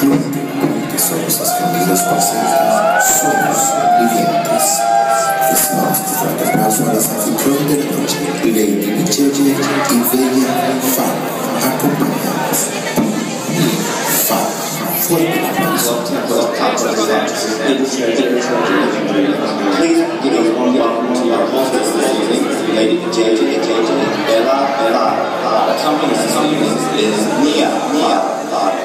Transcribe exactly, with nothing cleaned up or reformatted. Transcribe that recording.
que somos as camisas parceiras, somos vivientes. Esse nosso trato para as horas anfitriões da noite, Lady Micheje e Veia Fala, acompanhadas. Fala, foi pela voz. Please give a warm welcome to our hostess this evening, Lady Micheje and Bella Bella. Accompanying us is Nia Nia.